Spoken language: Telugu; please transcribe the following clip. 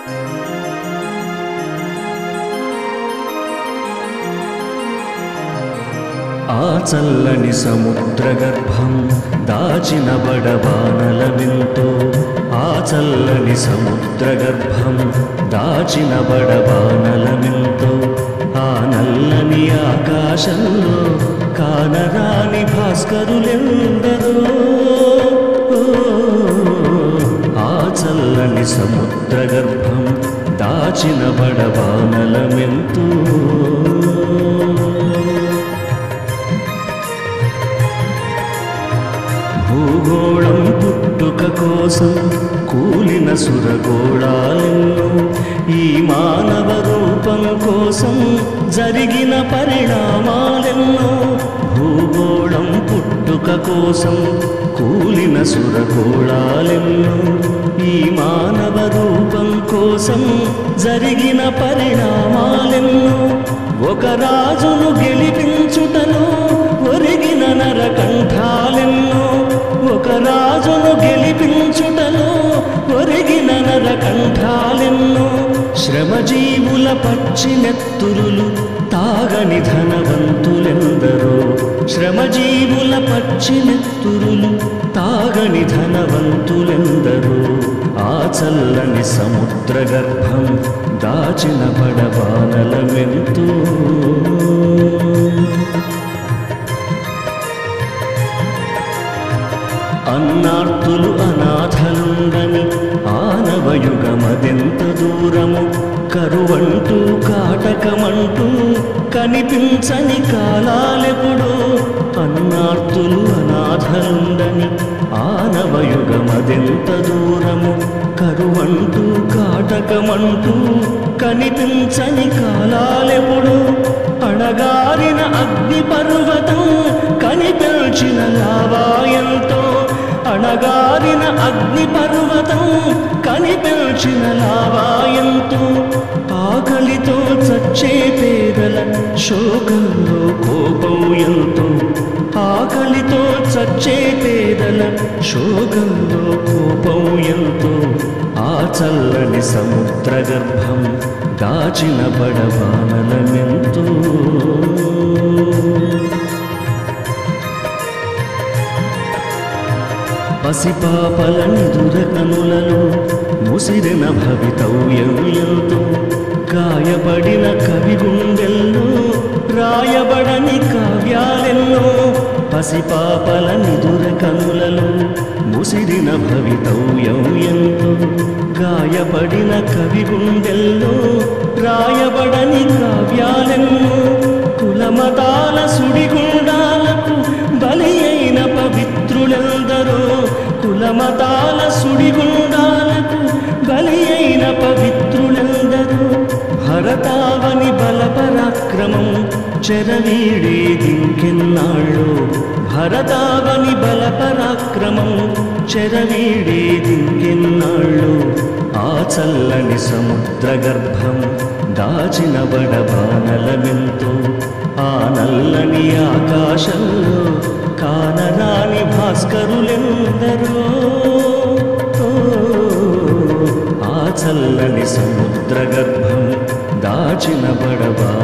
ఆ చల్లని సముద్రగర్భం దాచిన బడబానలమెంతో, ఆ చల్లని సముద్రగర్భం దాచిన బడబానలమెంతో, ఆ నల్లని ఆకాశంలో కానరాని భాస్కరులెందరో. ఆ చల్లని సముద్రగర్భం దాచిన బడబానలమెంతో. భూగోళం పుట్టుక కోసం కూలిన సురగోళాలెన్నో, ఈ మానవ రూపం కోసం జరిగిన పరిణామాలెన్నో. భూగోళం పుట్టుక కోసం కూలిన సురగోళాలెన్నో, ఈ మానవ రూపం కోసం జరిగిన పరిణామాలెన్నో. ఒక రాజును గెలిపించుటలో ఒరిగిన నరకంఠాలెన్నో, ఒక రాజును గెలిపించుటలో ఒరిగిన నరకంఠాలెన్నో. శ్రమజీవుల పచ్చి నెత్తురులు తాగని ధనవంతులెందరో, శ్రమజీవుల పచ్చి నెత్తురులు తాగని ధనవంతులెందరో. ఆ చల్లని సముద్రగర్భం దాచిన బడబానలమెంతో. అన్నార్తులు అనాథలుండని ఆనవయుగమదెంత దూరము, కరువంటూ కాటకమంటూ కనిపించని కాలాలెప్పుడో. అన్నార్తులు అనాథలుండని ఆనవయుగమదెంత దూరము, కరువంటూ కాటకమంటూ కనిపించని కాలాలెప్పుడో. అణగారిన అగ్ని పర్వతం కనిపించిన లావాయంతో, అణగారిన అగ్ని పర్వతం కనిపించిన లావాయంతో. ఆకలితో చచ్చే పేదల శోకంలో కోపం ఎంతో, ఆకలితో చచ్చే పేదల శోకంలో కోపం ఎంతో. ఆ చల్లని సముద్రగర్భం దాచిన బడబానలమెంతో. పసిపాపల నిదురకనులలో ముసిరిన భవితవ్యం ఎంతో, గాయపడిన కవి గుండెల్లో రాయబడని కావ్యాలెన్నో. పసిపాపల నిదురకనులలో ముసిరిన భవితవ్యం ఎంతో, గాయపడిన కవి గుండెల్లో రాయబడని కావ్యాలెన్నో. కులమతాల సుడిగుండాలకు బలి అయిన పవిత్రులెందరో, కులమతాల సుడిగుండాలకు బలి అయిన పవిత్రులెందరో. భరతావని బలపరాక్రమం చెరవీడేదింకెన్నాళ్ళో, భరతావని బలపరాక్రమం చెరవీడేదింకెన్నాళ్ళో. ఆ చల్లని సముద్రగర్భం దాచిన బడబానలమెంతో, ఆ నల్లని ఆకాశంలో కానరాని భాస్కరులెందరో. ఆ చల్లని సముద్రగర్భం దాచిన బడబా